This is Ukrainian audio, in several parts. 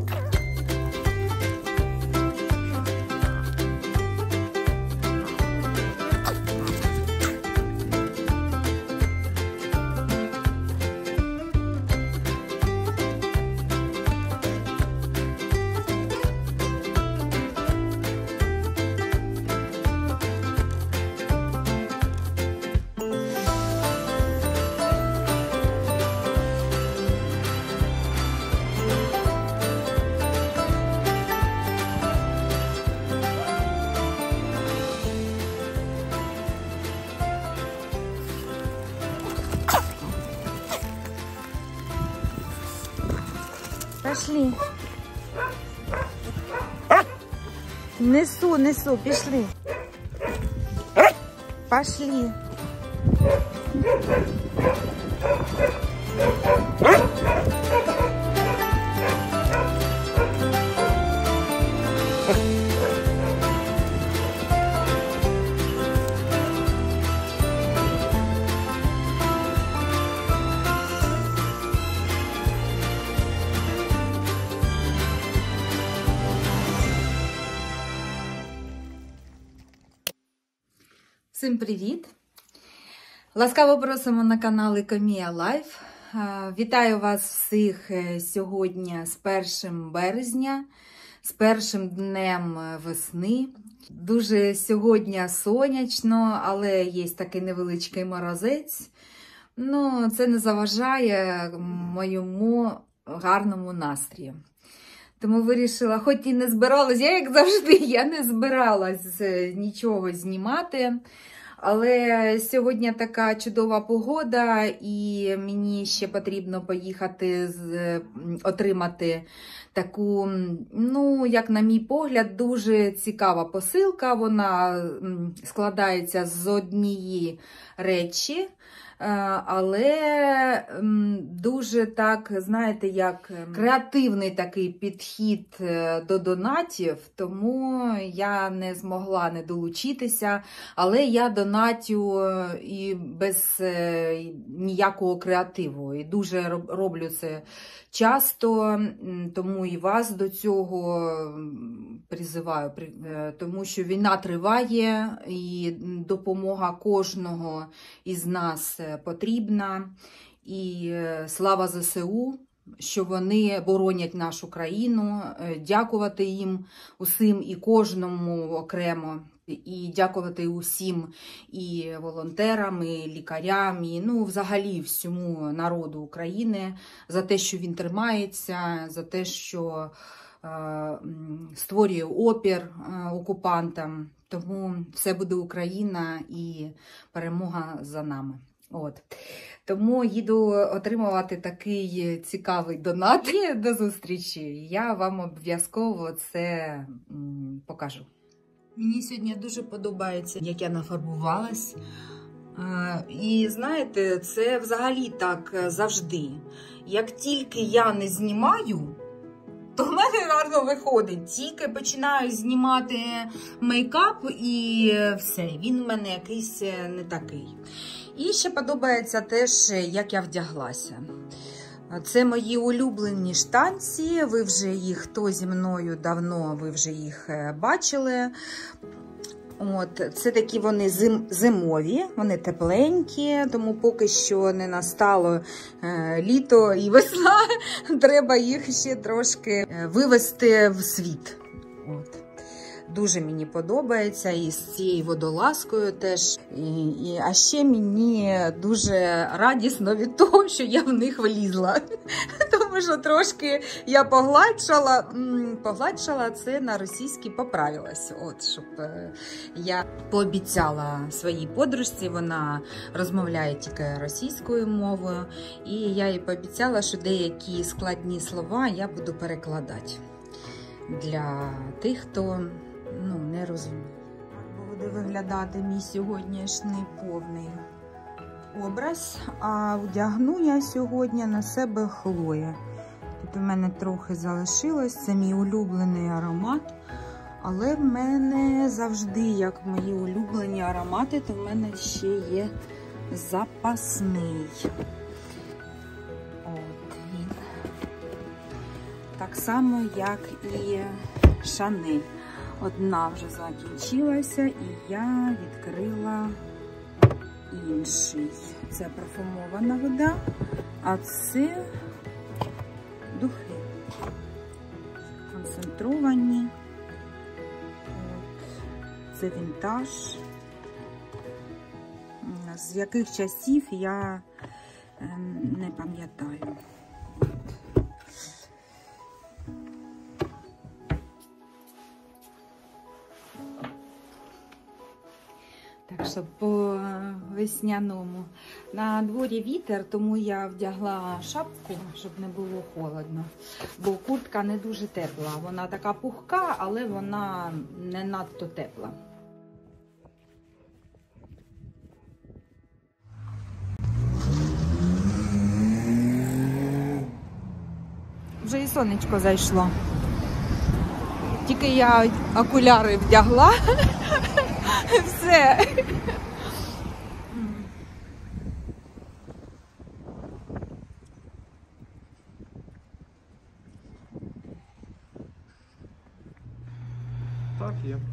Пошли. Несу, пішли. Пошли. Всім привіт! Ласкаво просимо на канал Екомія Лайф. Вітаю вас всіх сьогодні з 1 березня, з першим днем весни. Дуже сьогодні сонячно, але є такий невеличкий морозець. Ну, це не заважає моєму гарному настрію. Тому вирішила, хоч і не збиралась, я як завжди, я не збиралась нічого знімати. Але сьогодні така чудова погода і мені ще потрібно поїхати отримати таку, ну, як на мій погляд, дуже цікава посилка. Вона складається з однієї речі, але дуже так, знаєте, як креативний такий підхід до донатів, тому я не змогла не долучитися, але я донатю і без ніякого креативу, і дуже роблю це часто, тому і вас до цього призиваю, тому що війна триває і допомога кожного із нас потрібна. І слава ЗСУ, що вони боронять нашу країну, дякувати їм усім і кожному окремо. І дякувати усім і волонтерам, і лікарям, і ну, взагалі всьому народу України за те, що він тримається, за те, що створює опір окупантам. Тому все буде Україна і перемога за нами. От. Тому їду отримувати такий цікавий донат. І до зустрічі. Я вам обов'язково це покажу. Мені сьогодні дуже подобається, як я нафарбувалась. І знаєте, це взагалі так завжди. Як тільки я не знімаю, то в мене гарно виходить. Тільки починаю знімати мейкап і все, він в мене якийсь не такий. І ще подобається теж, як я вдяглася. Це мої улюблені штанці, ви вже їх, хто зі мною давно, ви вже їх бачили. От, це такі вони зимові, вони тепленькі, тому поки що не настало літо і весна, треба їх ще трошки вивести в світ. От. Дуже мені подобається, і з цією водолазкою теж. А ще мені дуже радісно від того, що я в них влізла. Тому що трошки я погладшала це на російській, поправилась. От, щоб я пообіцяла своїй подружці, вона розмовляє тільки російською мовою. І я їй пообіцяла, що деякі складні слова я буду перекладати для тих, хто не розумію. Так буде виглядати мій сьогоднішній повний образ. А вдягну я сьогодні на себе Хлоя. Тут у мене трохи залишилось, це мій улюблений аромат. Але в мене завжди, як мої улюблені аромати, то в мене ще є запасний. От він. Так само, як і Шанель. Одна вже закінчилася, і я відкрила інший. Це парфумована вода, а це духи. Концентровані. Це вінтаж. З яких часів я не пам'ятаю. Так що по весняному. На дворі вітер, тому я вдягла шапку, щоб не було холодно. Бо куртка не дуже тепла. Вона така пухка, але вона не надто тепла. Вже і сонечко зайшло. Тільки я окуляри вдягла. Все. Так, є.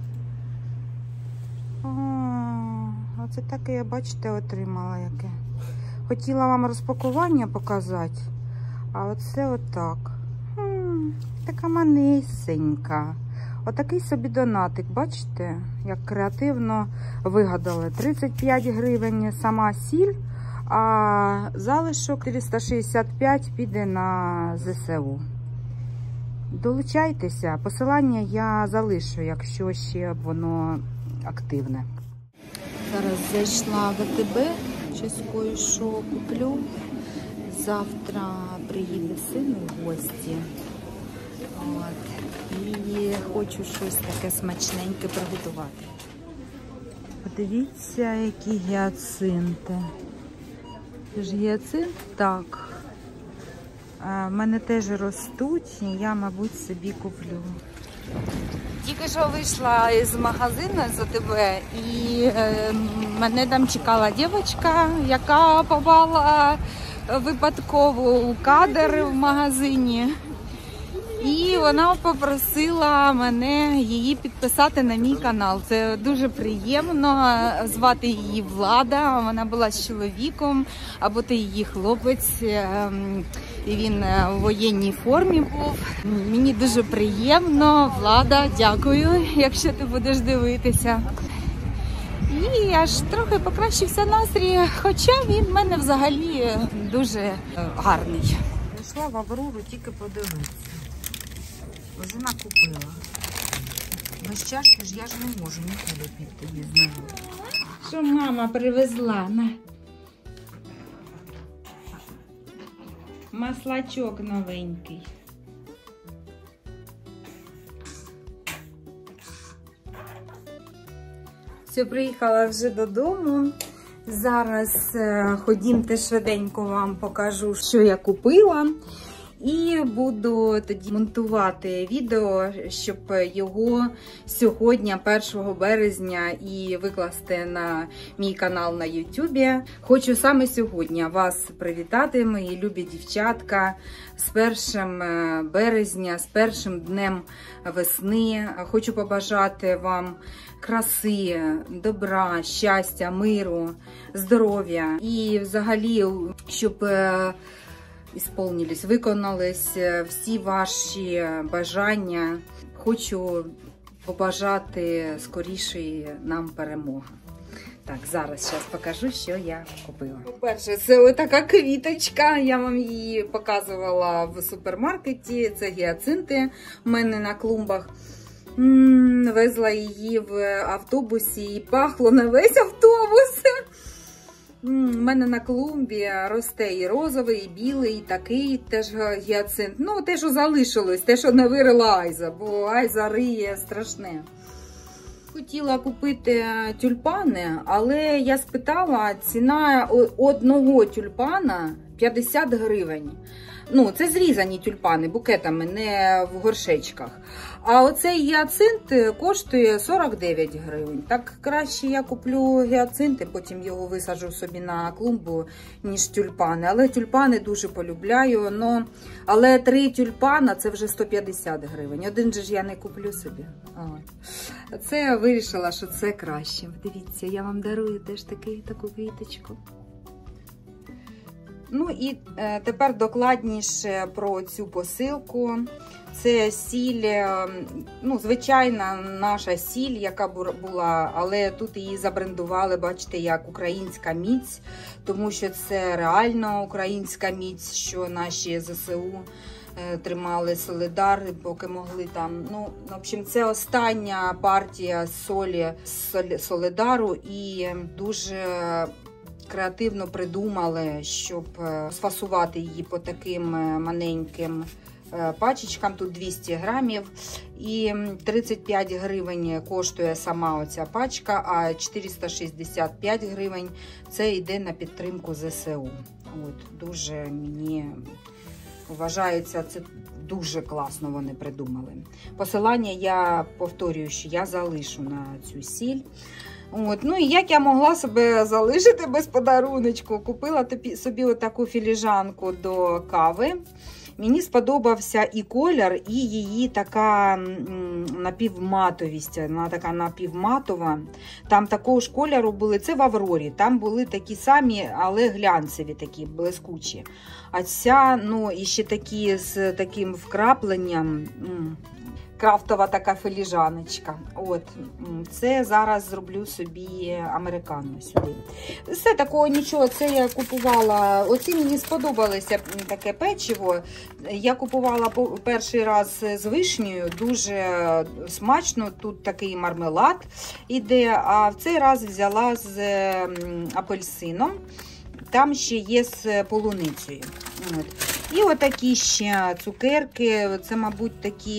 Оце таке я, бачите, отримала яке. Хотіла вам розпакування показати, а оце отак. Така манесенька. Отакий собі донатик, бачите, як креативно вигадали. 35 гривень сама сіль, а залишок 465 піде на ЗСУ. Долучайтеся, посилання я залишу, якщо ще воно активне. Зараз зайшла в АТБ, щось кое-що куплю. Завтра приїде син у гості. От. І хочу щось таке смачненьке приготувати. Подивіться, які гіацинти. Це ж гіацинт? Так. В мене теж ростуть, і я, мабуть, собі куплю. Тільки що вийшла із магазину з АТБ, і мене там чекала дівчинка, яка попала випадково у кадр в магазині. І вона попросила мене її підписати на мій канал. Це дуже приємно. Звати її Влада. Вона була з чоловіком, або ти її хлопець. І він у воєнній формі був. Мені дуже приємно. Влада, дякую, якщо ти будеш дивитися. І аж трохи покращився настрій, хоча він в мене взагалі дуже гарний. Прийшла в Аврору тільки подивитися. Вже накупила. Без чашки ж я ж не можу нікуди піти без нього. Що мама привезла? На. Маслачок новенький. Все, приїхала вже додому. Зараз ходімте швиденько вам покажу, що я купила. І буду тоді монтувати відео, щоб його сьогодні, 1 березня, і викласти на мій канал на YouTube. Хочу саме сьогодні вас привітати, мої любі дівчатка, з 1 березня, з першим днем весни. Хочу побажати вам краси, добра, щастя, миру, здоров'я і взагалі, щоб виконались всі ваші бажання. Хочу побажати скорішої нам перемоги. Так, зараз покажу, що я купила. По-перше, це ось така квіточка. Я вам її показувала в супермаркеті. Це гіацинти у мене на клумбах. Везла її в автобусі і пахло на весь автобус. У мене на клумбі росте і розовий, і білий, і такий теж гіацинт. Ну, те, що залишилось, те, що не вирила Айза, бо Айза риє страшне. Хотіла купити тюльпани, але я спитала, ціна одного тюльпана 50 гривень. Ну, це зрізані тюльпани букетами, не в горшечках. А оцей гіацинт коштує 49 гривень. Так краще я куплю гіацинт і потім його висаджу собі на клумбу, ніж тюльпани. Але тюльпани дуже полюбляю. Але 3 тюльпана це вже 150 гривень. Один же ж я не куплю собі. Це я вирішила, що це краще. Дивіться, я вам дарую теж таку квіточку. Ну і тепер докладніше про цю посилку. Це сіль, ну, звичайна наша сіль, яка була, але тут її забрендували, бачите, як українська міць, тому що це реально українська міць, що наші ЗСУ тримали Солидар, поки могли там. Ну, в общем, це остання партія солі Солидару і дуже креативно придумали, щоб сфасувати її по таким маленьким пачечкам. Тут 200 грамів і 35 гривень коштує сама оця пачка, а 465 гривень це йде на підтримку ЗСУ. От, дуже мені вважається, це дуже класно вони придумали. Посилання я повторюю, що я залишу на цю сіль. От. Ну і як я могла себе залишити без подаруночку? Купила собі отаку філіжанку до кави. Мені сподобався і колір, і її така напівматовість. Вона така напівматова. Там такого ж кольору були, це в Аврорі. Там були такі самі, але глянцеві, такі блискучі. А ця, ну, і ще такі з таким вкрапленням. Крафтова така філіжаночка. От, це зараз зроблю собі американо сюди. Все, такого нічого, це я купувала, оці мені сподобалося таке печиво. Я купувала перший раз з вишнею, дуже смачно, тут такий мармелад іде, а в цей раз взяла з апельсином. Там ще є з полуницею. От. І отакі ще цукерки, це, мабуть, такі,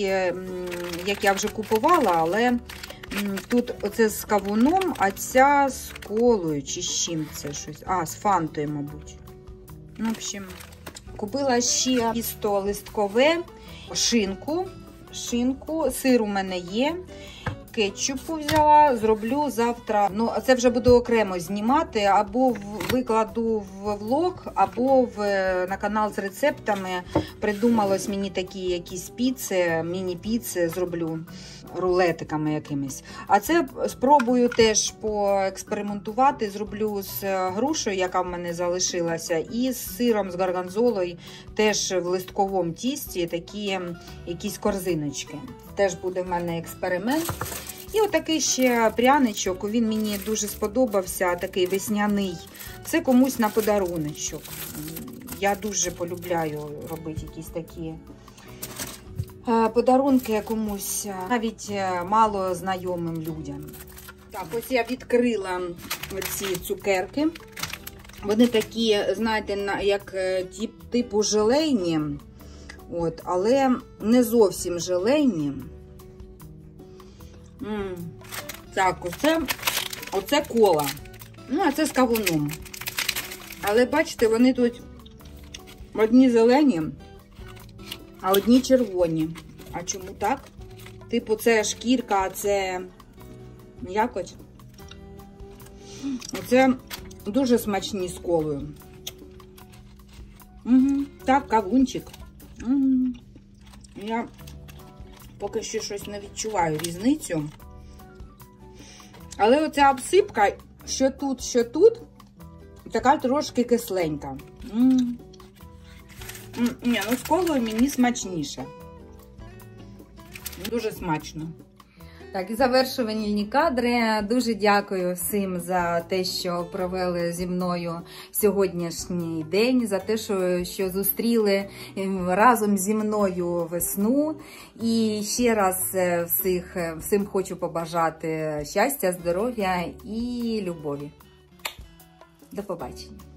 як я вже купувала, але тут оце з кавуном, а ця з колою, чи з чим це щось. А, з фантою, мабуть. Ну, в общем, купила ще тісто листкове, шинку, сир у мене є. Кетчупу взяла, зроблю завтра, ну, це вже буду окремо знімати, або викладу в влог, або на канал з рецептами. Придумалось мені такі якісь піци, міні-піци зроблю рулетиками якимись. А це спробую теж поекспериментувати, зроблю з грушею, яка в мене залишилася, і з сиром, з горгонзолою, теж в листковому тісті, такі якісь корзиночки. Теж буде в мене експеримент. І отакий ще пряничок, він мені дуже сподобався, такий весняний. Це комусь на подаруночок. Я дуже полюбляю робити якісь такі подарунки комусь, навіть мало знайомим людям. Так, ось я відкрила ці цукерки. Вони такі, знаєте, як типу желейні, от, але не зовсім желейні. Так, оце кола. Ну, а це з кавуном. Але бачите, вони тут одні зелені, а одні червоні. А чому так? Типу, це шкірка, а це м'якоть. Оце дуже смачні з колою. Так, кавунчик. Я поки що щось не відчуваю різницю. Але оця обсипка, що тут, така трошки кисленька. Ні, ну з колою мені смачніше. Дуже смачно. Так, і завершувальні кадри. Дуже дякую всім за те, що провели зі мною сьогоднішній день, за те, що зустріли разом зі мною весну. І ще раз всім хочу побажати щастя, здоров'я і любові. До побачення.